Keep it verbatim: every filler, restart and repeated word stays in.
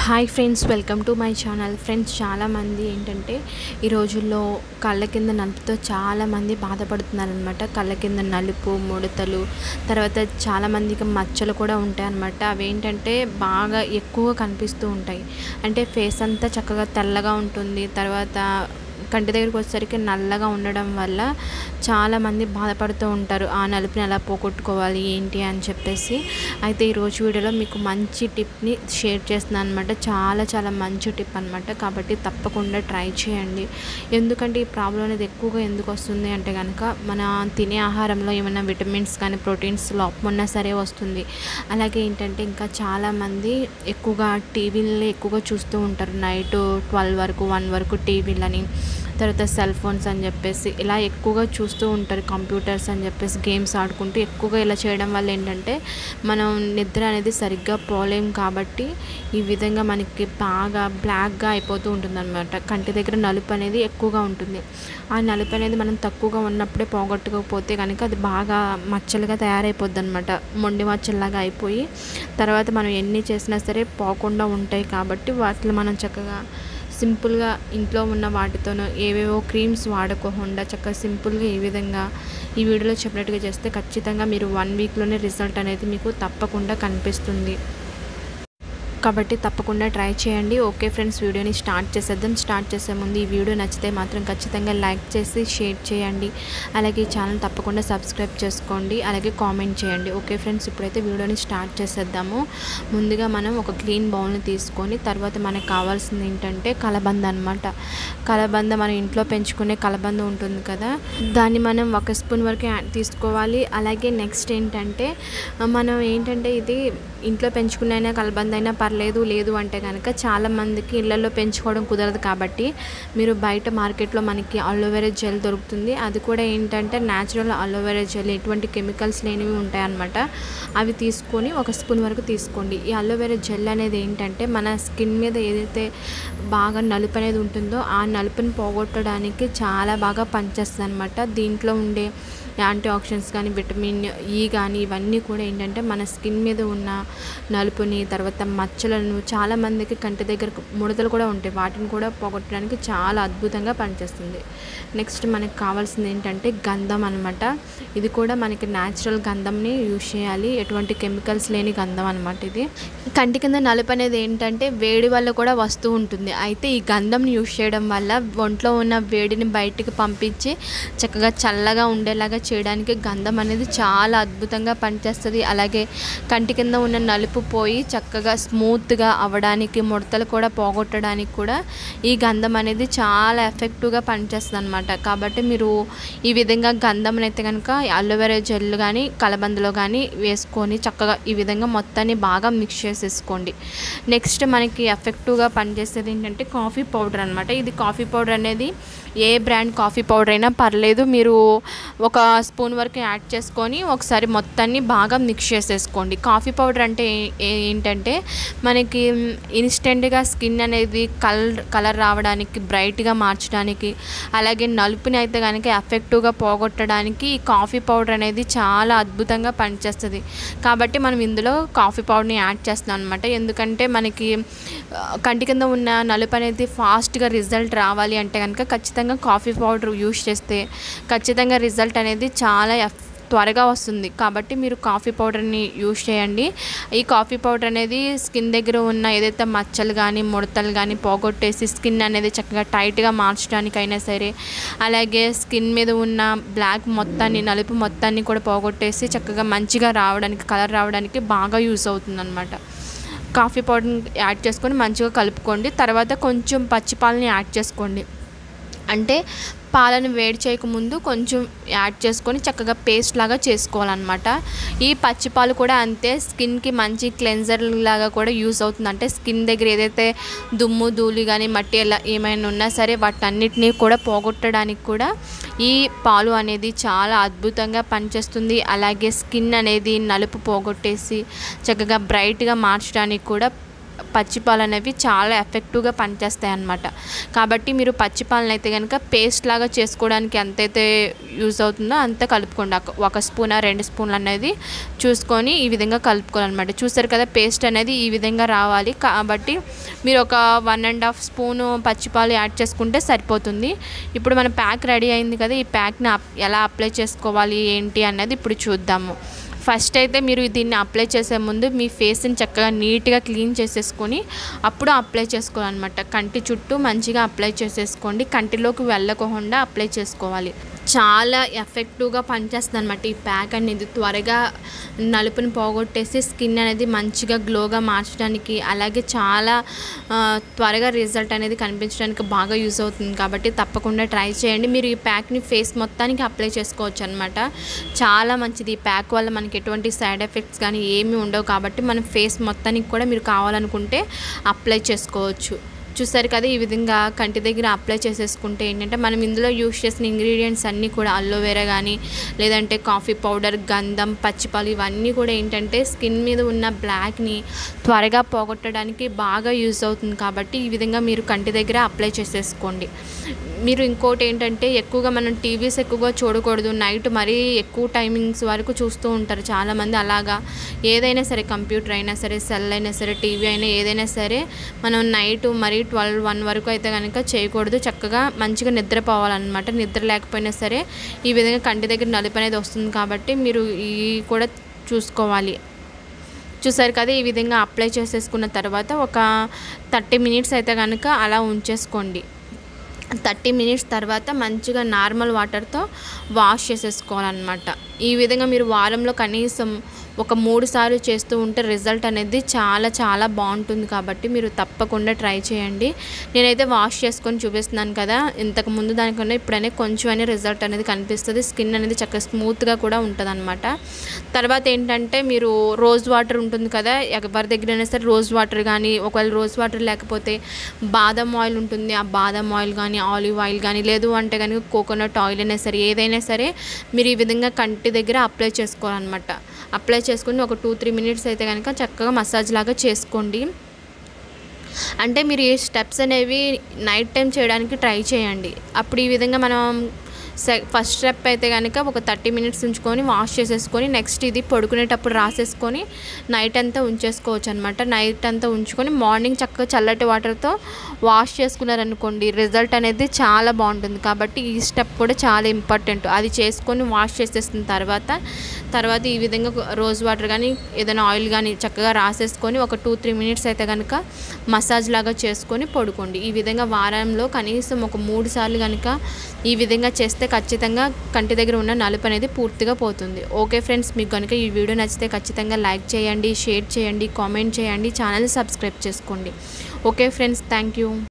Hi friends, welcome to my channel. Friends, చాలామంది ఏంటంటే ఈ రోజుల్లో కళ్ళ కింద నలుపుతో చాలామంది బాధపడుతున్నారనమాట. కళ్ళ కింద నలుపు, ముడతలు, తర్వాత చాలామందికి మచ్చలు కూడా ఉంటాయి అన్నమాట. అవి ఏంటంటే బాగా ఎక్కువగా కనిపిస్తూ ఉంటాయి. అంటే ఫేస్ అంతా చక్కగా తెల్లగా ఉంటుంది, తర్వాత కంటి దగ్గరికి వచ్చేసరికి నల్లగా ఉండడం వల్ల చాలామంది బాధపడుతూ ఉంటారు. ఆ నలుపుని ఎలా పోగొట్టుకోవాలి ఏంటి అని చెప్పేసి. అయితే ఈరోజు వీడియోలో మీకు మంచి టిప్ని షేర్ చేస్తున్నాను అనమాట. చాలా చాలా మంచి టిప్ అనమాట. కాబట్టి తప్పకుండా ట్రై చేయండి. ఎందుకంటే ఈ ప్రాబ్లం అనేది ఎక్కువగా ఎందుకు వస్తుంది అంటే కనుక మన తినే ఆహారంలో ఏమైనా విటమిన్స్ కానీ ప్రోటీన్స్ లోపం ఉన్నా సరే వస్తుంది. అలాగే ఏంటంటే ఇంకా చాలామంది ఎక్కువగా టీవీలలో ఎక్కువగా చూస్తూ ఉంటారు. నైట్ ట్వెల్వ్ వరకు వన్ వరకు టీవీలని, తర్వాత సెల్ ఫోన్స్ అని చెప్పేసి ఇలా ఎక్కువగా చూస్తూ ఉంటారు. కంప్యూటర్స్ అని చెప్పేసి గేమ్స్ ఆడుకుంటూ ఎక్కువగా ఇలా చేయడం వల్ల ఏంటంటే మనం నిద్ర అనేది సరిగ్గా పోలేం. కాబట్టి ఈ విధంగా మనకి బాగా బ్లాక్గా అయిపోతూ ఉంటుంది అనమాట. కంటి దగ్గర నలుపు అనేది ఎక్కువగా ఉంటుంది. ఆ నలుపు అనేది మనం తక్కువగా ఉన్నప్పుడే పోగొట్టుకోకపోతే కనుక అది బాగా మచ్చలుగా తయారైపోద్ది అనమాట. మొండి మచ్చల్లాగా అయిపోయి తర్వాత మనం ఎన్ని చేసినా సరే పోకుండా ఉంటాయి. కాబట్టి వాటిని మనం చక్కగా సింపుల్గా ఇంట్లో ఉన్న వాటితోనూ ఏవేవో క్రీమ్స్ వాడుకోకుండా చక్కగా సింపుల్గా ఈ విధంగా ఈ వీడియోలో చెప్పినట్టుగా చేస్తే ఖచ్చితంగా మీరు వన్ వీక్లోనే రిజల్ట్ అనేది మీకు తప్పకుండా కనిపిస్తుంది. కాబట్టి తప్పకుండా ట్రై చేయండి. ఓకే ఫ్రెండ్స్, వీడియోని స్టార్ట్ చేసేద్దాం. స్టార్ట్ చేసే ముందు ఈ వీడియో నచ్చితే మాత్రం ఖచ్చితంగా లైక్ చేసి షేర్ చేయండి. అలాగే ఈ ఛానల్ తప్పకుండా సబ్స్క్రైబ్ చేసుకోండి. అలాగే కామెంట్ చేయండి. ఓకే ఫ్రెండ్స్, ఇప్పుడైతే వీడియోని స్టార్ట్ చేసేద్దాము. ముందుగా మనం ఒక క్లీన్ బౌల్ని తీసుకొని తర్వాత మనకు కావాల్సింది ఏంటంటే కలబంద అనమాట. కలబంద మనం ఇంట్లో పెంచుకునే కలబంద ఉంటుంది కదా, దాన్ని మనం ఒక స్పూన్ వరకు తీసుకోవాలి. అలాగే నెక్స్ట్ ఏంటంటే మనం ఏంటంటే ఇది ఇంట్లో పెంచుకున్నైనా కలబంద అయినా పర్లేదు, లేదు అంటే కనుక చాలామందికి ఇళ్లలో పెంచుకోవడం కుదరదు. కాబట్టి మీరు బయట మార్కెట్లో మనకి అలోవెరా జెల్ దొరుకుతుంది. అది కూడా ఏంటంటే న్యాచురల్ అలోవెరా జెల్, ఎటువంటి కెమికల్స్ లేనివి ఉంటాయన్నమాట. అవి తీసుకొని ఒక స్పూన్ వరకు తీసుకోండి. ఈ అలోవెరా జెల్ అనేది ఏంటంటే మన స్కిన్ మీద ఏదైతే బాగా నలుపు అనేది ఉంటుందో ఆ నలుపుని పోగొట్టడానికి చాలా బాగా పనిచేస్తుంది అనమాట. దీంట్లో ఉండే యాంటీ ఆక్సిడెంట్స్ కానీ విటమిన్ ఈ కానీ ఇవన్నీ కూడా ఏంటంటే మన స్కిన్ మీద ఉన్న నలుపుని, తర్వాత మచ్చలను, చాలామందికి కంటి దగ్గర ముడతలు కూడా ఉంటాయి, వాటిని కూడా పోగొట్టడానికి చాలా అద్భుతంగా పనిచేస్తుంది. నెక్స్ట్ మనకు కావాల్సింది ఏంటంటే గంధం అనమాట. ఇది కూడా మనకి న్యాచురల్ గంధంని యూజ్ చేయాలి, ఎటువంటి కెమికల్స్ లేని గంధం అనమాట. ఇది కంటి కింద నలుపు అనేది ఏంటంటే వేడి వల్ల కూడా వస్తూ ఉంటుంది. అయితే ఈ గంధంని యూజ్ చేయడం వల్ల ఒంట్లో ఉన్న వేడిని బయటికి పంపించి చక్కగా చల్లగా ఉండేలాగా చేయడానికి గంధం అనేది చాలా అద్భుతంగా పనిచేస్తుంది. అలాగే కంటి కింద ఉన్న నలుపు పోయి చక్కగా స్మూత్గా అవ్వడానికి, ముడతలు కూడా పోగొట్టడానికి కూడా ఈ గంధం అనేది చాలా ఎఫెక్టివ్గా పనిచేస్తుంది అనమాట. కాబట్టి మీరు ఈ విధంగా గంధం అయితే కనుక అలోవెరా జెల్ కానీ కలబందలో కానీ వేసుకొని చక్కగా ఈ విధంగా మొత్తాన్ని బాగా మిక్స్ చేసేసుకోండి. నెక్స్ట్ మనకి ఎఫెక్టివ్గా పనిచేసేది ఏంటంటే కాఫీ పౌడర్ అనమాట. ఇది కాఫీ పౌడర్ అనేది ఏ బ్రాండ్ కాఫీ పౌడర్ అయినా పర్లేదు, మీరు ఒక స్పూన్ వరకు యాడ్ చేసుకొని ఒకసారి మొత్తాన్ని బాగా మిక్స్ చేసేసుకోండి. కాఫీ పౌడర్ అంటే ఏంటంటే మనకి ఇన్స్టెంట్గా స్కిన్ అనేది కలర్ కలర్ రావడానికి, బ్రైట్గా మార్చడానికి, అలాగే నలుపుని అయితే కనుక ఎఫెక్టివ్గా పోగొట్టడానికి ఈ కాఫీ పౌడర్ అనేది చాలా అద్భుతంగా పనిచేస్తుంది. కాబట్టి మనం ఇందులో కాఫీ పౌడర్ని యాడ్ చేస్తున్నాం అనమాట. ఎందుకంటే మనకి కంటి కింద ఉన్న నలుపు అనేది ఫాస్ట్గా రిజల్ట్ రావాలి అంటే కనుక ఖచ్చితంగా కాఫీ పౌడర్ యూజ్ చేస్తే ఖచ్చితంగా రిజల్ట్ అనేది చాలా త్వరగా వస్తుంది. కాబట్టి మీరు కాఫీ పౌడర్ని యూజ్ చేయండి. ఈ కాఫీ పౌడర్ అనేది స్కిన్ దగ్గర ఉన్న ఏదైతే మచ్చలు కానీ ముడతలు కానీ పోగొట్టేసి స్కిన్ అనేది చక్కగా టైట్గా మార్చడానికైనా సరే, అలాగే స్కిన్ మీద ఉన్న బ్లాక్ మొత్తాన్ని, నలుపు మొత్తాన్ని కూడా పోగొట్టేసి చక్కగా మంచిగా రావడానికి, కలర్ రావడానికి బాగా యూజ్ అవుతుంది అనమాట. కాఫీ పౌడర్ని యాడ్ చేసుకొని మంచిగా కలుపుకోండి. తర్వాత కొంచెం పచ్చిపాలని యాడ్ చేసుకోండి. అంటే పాలను వేడి చేయకముందు కొంచెం యాడ్ చేసుకొని చక్కగా పేస్ట్ లాగా చేసుకోవాలన్నమాట. ఈ పచ్చిపాలు కూడా అంతే, స్కిన్కి మంచి క్లెన్జర్ లాగా కూడా యూజ్ అవుతుంది. అంటే స్కిన్ దగ్గర ఏదైతే దుమ్ము ధూళి కానీ మట్టి ఎలా ఏమైనా ఉన్నా సరే వాటన్నిటినీ కూడా పోగొట్టడానికి కూడా ఈ పాలు అనేది చాలా అద్భుతంగా పనిచేస్తుంది. అలాగే స్కిన్ అనేది నలుపు పోగొట్టేసి చక్కగా బ్రైట్గా మార్చడానికి కూడా పచ్చిపాలు అనేవి చాలా ఎఫెక్టివ్గా పనిచేస్తాయి అన్నమాట. కాబట్టి మీరు పచ్చిపాలను అయితే కనుక పేస్ట్ లాగా చేసుకోవడానికి ఎంతైతే యూజ్ అవుతుందో అంత కలుపుకోండి. ఒక స్పూన్ రెండు స్పూన్లు అనేది చూసుకొని ఈ విధంగా కలుపుకోవాలన్నమాట. చూసారు కదా, పేస్ట్ అనేది ఈ విధంగా రావాలి. కాబట్టి మీరు ఒక వన్ అండ్ హాఫ్ స్పూను పచ్చిపాలు యాడ్ చేసుకుంటే సరిపోతుంది. ఇప్పుడు మన ప్యాక్ రెడీ అయింది కదా, ఈ ప్యాక్ని ఎలా అప్లై చేసుకోవాలి ఏంటి అన్నది ఇప్పుడు చూద్దాము. ఫస్ట్ అయితే మీరు దీన్ని అప్లై చేసే ముందు మీ ఫేస్ని చక్కగా నీట్గా క్లీన్ చేసేసుకొని అప్పుడు అప్లై చేసుకోవాలన్నమాట. కంటి చుట్టూ మంచిగా అప్లై చేసేసుకోండి. కంటిలోకి వెళ్ళకుండా అప్లై చేసుకోవాలి. చాలా ఎఫెక్టివ్గా పనిచేస్తుంది అనమాట ఈ ప్యాక్ అనేది. త్వరగా నలుపుని పోగొట్టేసి స్కిన్ అనేది మంచిగా గ్లోగా మార్చడానికి, అలాగే చాలా త్వరగా రిజల్ట్ అనేది కనిపించడానికి బాగా యూజ్ అవుతుంది. కాబట్టి తప్పకుండా ట్రై చేయండి. మీరు ఈ ప్యాక్ని ఫేస్ మొత్తానికి అప్లై చేసుకోవచ్చు అనమాట. చాలా మంచిది. ఈ ప్యాక్ వల్ల మనకి ఎటువంటి సైడ్ ఎఫెక్ట్స్ కానీ ఏమీ ఉండవు. కాబట్టి మన ఫేస్ మొత్తానికి కూడా మీరు కావాలనుకుంటే అప్లై చేసుకోవచ్చు. చూసారు కదా, ఈ విధంగా కంటి దగ్గర అప్లై చేసేసుకుంటే ఏంటంటే మనం ఇందులో యూజ్ చేసిన ఇంగ్రీడియంట్స్ అన్నీ కూడా అలోవెరా కానీ, లేదంటే కాఫీ పౌడర్, గంధం, పచ్చిపాలు ఇవన్నీ కూడా ఏంటంటే స్కిన్ మీద ఉన్న బ్లాక్ని త్వరగా పోగొట్టడానికి బాగా యూజ్ అవుతుంది. కాబట్టి ఈ విధంగా మీరు కంటి దగ్గర అప్లై చేసేసుకోండి. మీరు ఇంకోటి ఏంటంటే ఎక్కువగా మనం టీవీస్ ఎక్కువగా చూడకూడదు. నైట్ మరీ ఎక్కువ టైమింగ్స్ వరకు చూస్తూ ఉంటారు చాలామంది. అలాగా ఏదైనా సరే, కంప్యూటర్ అయినా సరే, సెల్ అయినా సరే, టీవీ అయినా ఏదైనా సరే మనం నైట్ మరీ ట్వెల్వ్ వన్ వరకు అయితే కనుక చేయకూడదు. చక్కగా మంచిగా నిద్రపోవాలన్నమాట. నిద్ర లేకపోయినా సరే ఈ విధంగా కంటి దగ్గర నలుపు అనేది వస్తుంది. కాబట్టి మీరు ఈ కూడా చూసుకోవాలి. చూసారు కదా, ఈ విధంగా అప్లై చేసేసుకున్న తర్వాత ఒక థర్టీ మినిట్స్ అయితే కనుక అలా ఉంచేసుకోండి. థర్టీ మినిట్స్ తర్వాత మంచిగా నార్మల్ వాటర్తో వాష్ చేసేసుకోవాలన్నమాట. ఈ విధంగా మీరు వారంలో కనీసం ఒక మూడు సార్లు చేస్తూ ఉంటే రిజల్ట్ అనేది చాలా చాలా బాగుంటుంది. కాబట్టి మీరు తప్పకుండా ట్రై చేయండి. నేనైతే వాష్ చేసుకొని చూపిస్తున్నాను కదా, ఇంతకు ముందు దానికన్నా ఇప్పుడనే కొంచెం అనే రిజల్ట్ అనేది కనిపిస్తుంది. స్కిన్ అనేది చక్కగా స్మూత్గా కూడా ఉంటుంది అనమాట. తర్వాత ఏంటంటే మీరు రోజ్ వాటర్ ఉంటుంది కదా, ఎవరి దగ్గరైనా సరే రోజ్ వాటర్ కానీ, ఒకవేళ రోజ్ వాటర్ లేకపోతే బాదం ఆయిల్ ఉంటుంది, ఆ బాదం ఆయిల్ కానీ, ఆలివ్ ఆయిల్ కానీ, లేదు అంటే కానీ కోకోనట్ ఆయిల్ అయినా సరే, ఏదైనా సరే మీరు ఈ విధంగా కంటి దగ్గర అప్లై చేసుకోవాలన్నమాట. అప్లై చేసుకుని ఒక టూ త్రీ మినిట్స్ అయితే కనుక చక్కగా మసాజ్ లాగా చేసుకోండి. అంటే మీరు ఈ స్టెప్స్ అనేవి నైట్ టైం చేయడానికి ట్రై చేయండి. అప్పుడు ఈ విధంగా మనం సె ఫస్ట్ స్టెప్ అయితే కనుక ఒక థర్టీ మినిట్స్ ఉంచుకొని వాష్ చేసేసుకొని నెక్స్ట్ ఇది పడుకునేటప్పుడు రాసేసుకొని నైట్ అంతా ఉంచేసుకోవచ్చు అనమాట. నైట్ అంతా ఉంచుకొని మార్నింగ్ చక్కగా చల్లటి వాటర్తో వాష్ చేసుకున్నారనుకోండి, రిజల్ట్ అనేది చాలా బాగుంటుంది. కాబట్టి ఈ స్టెప్ కూడా చాలా ఇంపార్టెంట్. అది చేసుకొని వాష్ చేసేసిన తర్వాత తర్వాత ఈ విధంగా రోజ్ వాటర్ కానీ ఏదైనా ఆయిల్ కానీ చక్కగా రాసేసుకొని ఒక టూ త్రీ మినిట్స్ అయితే కనుక మసాజ్ లాగా చేసుకొని పడుకోండి. ఈ విధంగా వారంలో కనీసం ఒక మూడు సార్లు కనుక ఈ విధంగా చేస్తే ఖచ్చితంగా కంటి దగ్గర ఉన్న నలుపు అనేది పూర్తిగా పోతుంది. ఓకే ఫ్రెండ్స్, మీకు కనుక ఈ వీడియో నచ్చితే ఖచ్చితంగా లైక్ చేయండి, షేర్ చేయండి, కామెంట్ చేయండి, ఛానల్ సబ్స్క్రైబ్ చేసుకోండి. Okay friends, thank you.